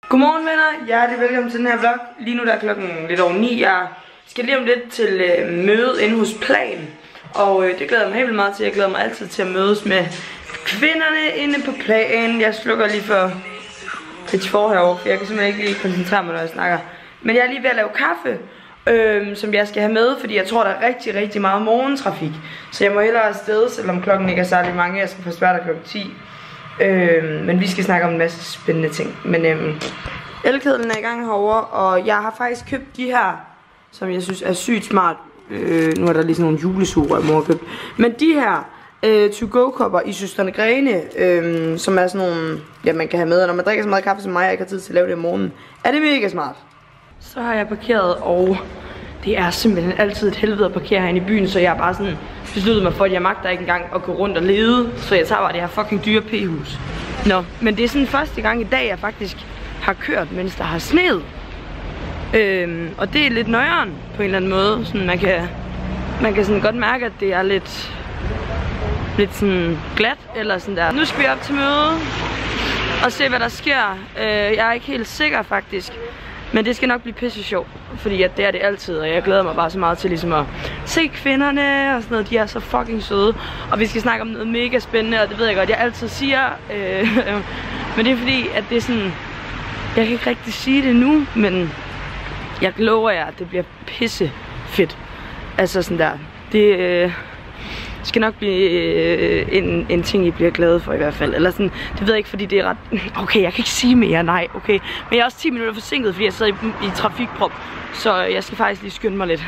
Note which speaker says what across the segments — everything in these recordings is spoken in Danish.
Speaker 1: Godmorgen venner, hjertelig velkommen til den her vlog. Lige nu der er klokken lidt over 9. Jeg skal lige om lidt til møde inde hos Plan. Og det glæder jeg mig helt vildt meget til. Jeg glæder mig altid til at mødes med kvinderne inde på Plan. Jeg slukker lige for lidt for herovre, for jeg kan simpelthen ikke lige koncentrere mig, når jeg snakker. Men jeg er lige ved at lave kaffe, som jeg skal have med, fordi jeg tror der er rigtig meget morgentrafik. Så jeg må hellere afsted, selvom klokken ikke er særlig mange. Jeg skal først være der klokken 10. Men vi skal snakke om en masse spændende ting. Men elkedlen er i gang herovre, og jeg har faktisk købt de her, som jeg synes er sygt smart. Nu er der lige sådan nogle julesuger, jeg må have købt. Men de her to-go-kopper i Søstrene Grene, som er sådan nogle, ja, man kan have med. Og når man drikker så meget kaffe som mig, og ikke har tid til at lave det om morgenen, er det mega smart. Så har jeg parkeret, og det er simpelthen altid et helvede at parkere herinde i byen, så jeg har bare sådan besluttet mig for, at jeg magter ikke engang at gå rundt og lede, så jeg tager bare det her fucking dyre p-hus. Nå, men det er sådan første gang i dag, jeg faktisk har kørt, mens der har sneet. Og det er lidt nøjeren på en eller anden måde. Sådan, man kan sådan godt mærke, at det er lidt sådan glat eller sådan der. Nu skal vi op til møde og se, hvad der sker. Jeg er ikke helt sikker faktisk. Men det skal nok blive pisse sjovt, fordi at det er det altid, og jeg glæder mig bare så meget til ligesom at se kvinderne og sådan noget. De er så fucking søde, og vi skal snakke om noget mega spændende, og det ved jeg godt, jeg altid siger. Men det er fordi, at det er sådan, jeg kan ikke rigtig sige det nu, men jeg lover jer, at det bliver pisse fedt. Altså sådan der, det skal nok blive en ting, I bliver glade for i hvert fald. Eller sådan, det ved jeg ikke, fordi det er ret... Okay, jeg kan ikke sige mere, nej, okay. Men jeg er også 10 minutter forsinket, fordi jeg sidder i trafikprop. Så jeg skal faktisk lige skynde mig lidt.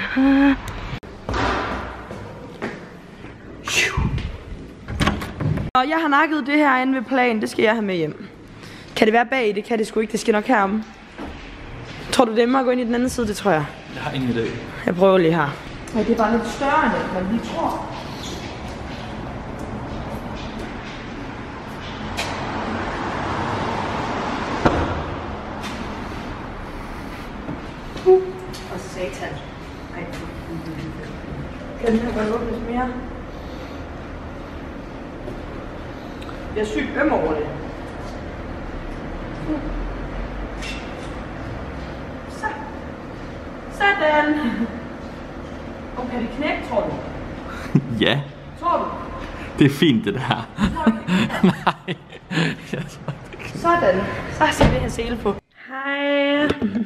Speaker 1: Og jeg har nakket det her inde ved Plan, det skal jeg have med hjem. Kan det være bag? Det kan det sgu ikke, det skal nok herom. Tror du det er nemmere at gå ind i den anden side? Det tror jeg.
Speaker 2: Jeg har ingen idé.
Speaker 1: Jeg prøver lige her. Ja, det er bare lidt større end man lige tror. Og satan. Ej. Kan den her godt åbnes mere? Jeg er sygt øm over det. Så. Sådan. Og kan det knække, tror du?
Speaker 2: Ja.
Speaker 1: Tror du?
Speaker 2: Det er fint, det der. Nej.
Speaker 1: Sådan. Så skal vi have sele på. Hej.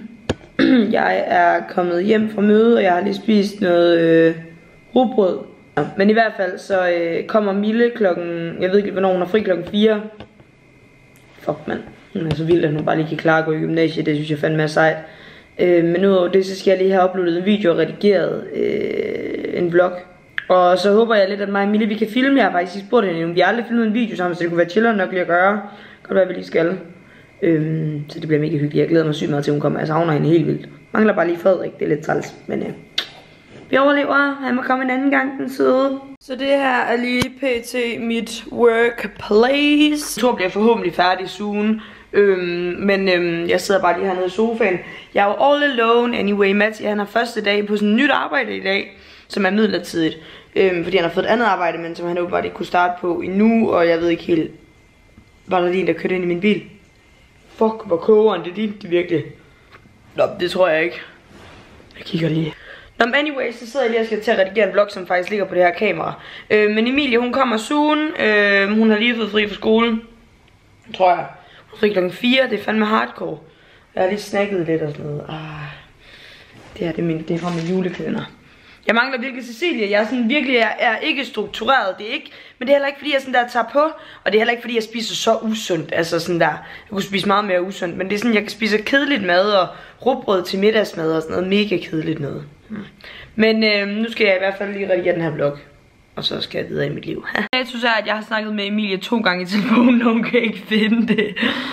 Speaker 1: Jeg er kommet hjem fra møde, og jeg har lige spist noget rugbrød. Men i hvert fald så kommer Mille klokken, jeg ved ikke hvornår hun er fri, klokken 4. Fuck mand, hun er så vild, at hun bare lige kan klare at gå i gymnasiet, det synes jeg fandme er sejt. Men udover det, så skal jeg lige have uploadet en video og redigeret en vlog. Og så håber jeg lidt, at mig og Mille vi kan filme. Jeg har faktisk spurgt hende, vi har aldrig filmet en video sammen, så det kunne være chillere nok lige at gøre. Godt være, vi lige skal. Så det bliver mega hyggeligt. Jeg glæder mig sygt meget til, at hun kommer. Jeg savner hende helt vildt. Mangler bare lige Frederik, det er lidt træls. Men vi overlever. Han må komme en anden gang, den søde. Så det her er lige pt. Mit workplace. Jeg bliver forhåbentlig færdig soon. Men jeg sidder bare lige hernede i sofaen. Jeg er jo all alone anyway. Mats, han har første dag på sådan et nyt arbejde i dag, som er midlertidigt. Fordi han har fået et andet arbejde, men som han åbenbart ikke kunne starte på endnu. Og jeg ved ikke helt, var der lige en, der kørte ind i min bil? Fuck, hvor kogeren, det lignede det virkelig. Nå, det tror jeg ikke. Jeg kigger lige. Nå, men anyway, så sidder jeg lige og skal til at redigere en vlog, som faktisk ligger på det her kamera. Men Emilie, hun kommer soon. Hun har lige fået fri fra skolen, tror jeg. Hun fri klokken 4, det er fandme hardcore. Jeg har lige snacket lidt og sådan noget. Det er fra mine juleklæder. Jeg mangler virkelig Cecilie. Jeg er sådan virkelig, jeg er ikke struktureret. Det er ikke, men det er heller ikke fordi jeg sådan der tager på. Og det er heller ikke fordi jeg spiser så usundt. Altså sådan der, jeg kunne spise meget mere usundt. Men det er sådan, jeg kan spise kedeligt mad og rugbrød til middagsmad og sådan noget. Mega kedeligt noget. Men nu skal jeg i hvert fald lige redigere den her vlog. Og så skal jeg videre i mit liv. Jeg synes at jeg har snakket med Emilie 2 gange i telefonen, og hun kan ikke finde det.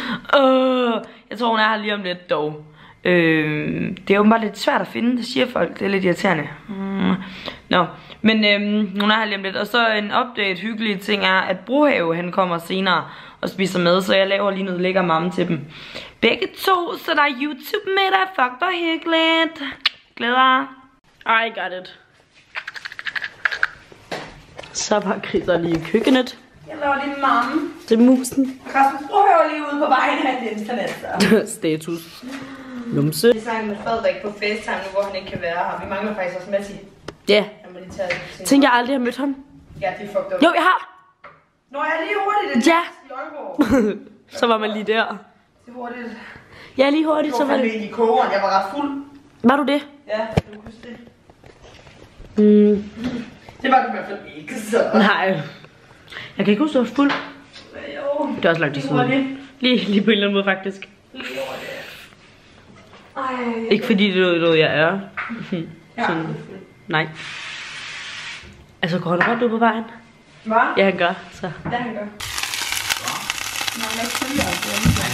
Speaker 1: Jeg tror hun er her lige om lidt dog. Det er åbenbart lidt svært at finde, det siger folk. Det er lidt irriterende. Nå, men hun er her lige om lidt. Og så en update, hyggelig ting er, at Brohave han kommer senere og spiser med. Så jeg laver lige noget lækker mamme til dem. Begge to, så der er YouTube med dig. Fuck, hvor hyggeligt. Glæder. I got it. Så var Chris lige i køkkenet. Ja. Jeg laver lige mamme.
Speaker 3: Til musen.
Speaker 1: Rasmus, prøv at høre lige ude på vejen af det internet.
Speaker 3: Status. Numse.
Speaker 1: Vi snakker med Frederik på FaceTime nu, hvor han ikke kan være her. Vi mangler faktisk også Matti.
Speaker 3: Ja.
Speaker 1: Jeg må lige tage det.
Speaker 3: Tænker jeg aldrig har mødt ham?
Speaker 1: Ja, det er fucked up.
Speaker 3: Jo, jeg har.
Speaker 1: Nå, jeg er lige hurtigt.
Speaker 3: Ja.
Speaker 1: I Aalborg.
Speaker 3: Så var man lige der.
Speaker 1: Det er hurtigt.
Speaker 3: Ja, lige hurtigt, så var det.
Speaker 1: Jeg var i kogeren. Jeg var ret fuld.
Speaker 3: Var du det?
Speaker 1: Ja, du kunne huske det. Det var du i hvert fald ikke, så.
Speaker 3: Nej. Jeg kan ikke huske, at du var fuld.
Speaker 1: Jo.
Speaker 3: Det er også langt i siden. Lige på en eller anden måde, faktisk.
Speaker 1: Lige over det. Ej.
Speaker 3: Ikke fordi det er noget, jeg er.
Speaker 1: Ja.
Speaker 3: Nej. Altså, går han rundt ude på vejen?
Speaker 1: Hvad?
Speaker 3: Ja, han gør, så.
Speaker 1: Det han gør. Nå, men ikke følger os.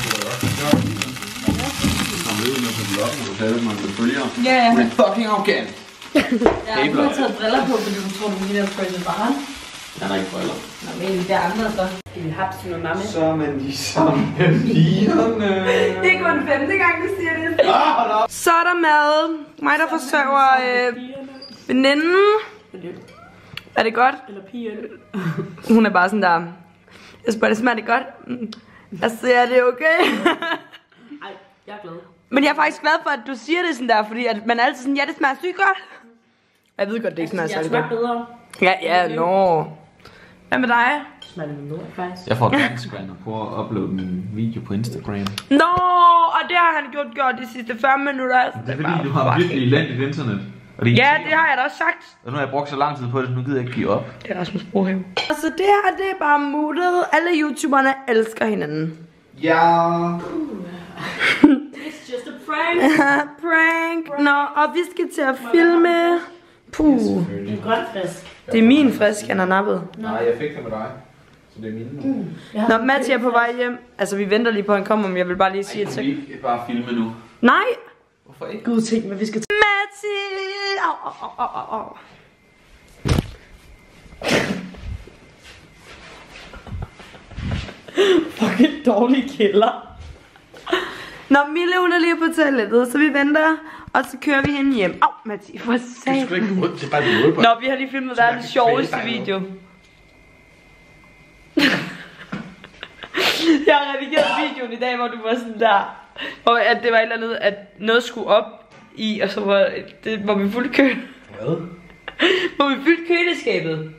Speaker 1: Ja, ja.
Speaker 2: Men fucking arrogant.
Speaker 1: Ja, du har taget briller på, fordi du tror, du ligner Freddy Barn.
Speaker 2: Han har ikke briller.
Speaker 1: Nå, men det er andre så. Skal vi hapse med mamma?
Speaker 2: Så er man ligesom med pigerne.
Speaker 1: Det er kun 5. gang, du siger det. Så er der mad. Mig, der forsøger veninden. Er det godt?
Speaker 3: Eller pigerne.
Speaker 1: Hun er bare sådan der. Jeg spørger, det smager det godt? Altså, er det okay?
Speaker 3: Ej, jeg er glad.
Speaker 1: Men jeg er faktisk glad for, at du siger det sådan der, fordi at man er altid sådan, ja, det smager sygt godt. Jeg ved godt, det ikke smager
Speaker 3: Jeg
Speaker 1: særlig
Speaker 3: smager
Speaker 1: godt.
Speaker 3: bedre.
Speaker 1: Ja, nå. Hvad med dig?
Speaker 3: Smager det med noget, faktisk.
Speaker 2: Jeg får danskvand og prøver at uploade en video på Instagram.
Speaker 1: Nå, og det har han gjort de sidste 40 minutter.
Speaker 2: Det er fordi, du har virkelig elendigt internet. Og
Speaker 1: Ja, det har jeg da også sagt.
Speaker 2: Og nu har jeg brugt så lang tid på det, så nu gider jeg ikke give op.
Speaker 1: Det er Rasmus Brohave. Altså det her, det er bare muttet. Alle YouTuberne elsker hinanden.
Speaker 2: Ja.
Speaker 3: It's just a prank.
Speaker 1: Prank. Nå, og vi skal til at filme. Puh.
Speaker 3: En grøn frisk.
Speaker 1: Det er min frisk, han har nappet.
Speaker 2: Nej, jeg fik det med dig. Så det er mine.
Speaker 1: Nå, Matti er på vej hjem. Altså, vi venter lige på, at han kommer, men jeg vil bare lige sige, at
Speaker 2: Kan vi ikke bare filme nu?
Speaker 1: nej.
Speaker 2: Hvorfor ikke?
Speaker 3: Gud, tænk, hvad vi skal
Speaker 1: Matti! Au.
Speaker 3: fucking dårlig kælder.
Speaker 1: Nå, Mille, hun er lige på toilettet, så vi venter, og så kører vi hende hjem. Au, Matti, for satan.
Speaker 2: ikke ud til bare det på.
Speaker 1: Nå, vi har lige filmet verdens sjoveste video. Jeg har redigeret videoen i dag, hvor du var sådan der, hvor at det var et eller andet, at noget skulle op i, og så var det, hvor vi fyldte kø.
Speaker 2: Hvad?
Speaker 1: Hvor vi fyldte køleskabet.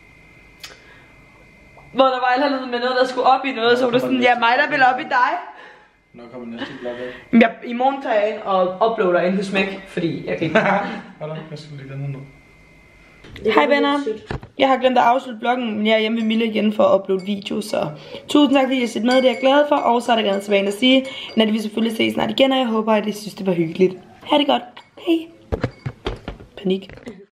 Speaker 1: Hvor der var et eller andet med noget, der skulle op i noget, så var du sådan, ja, mig der vil op i dig.
Speaker 2: Nå kommer næste blog af.
Speaker 1: I morgen tager jeg ind og uploader ind hos Smæk, fordi jeg kan ikke.
Speaker 2: Hold da, jeg skal lægge den her ned.
Speaker 1: Hej venner, jeg har glemt at afslutte bloggen, men jeg er hjemme ved Mille igen for at uploade video, så tusind tak fordi I har set med, det er jeg glad for, og så er der gerne tilbage at sige, at vi selvfølgelig ses snart igen, og jeg håber at I synes det var hyggeligt. Ha' det godt, hej. Panik.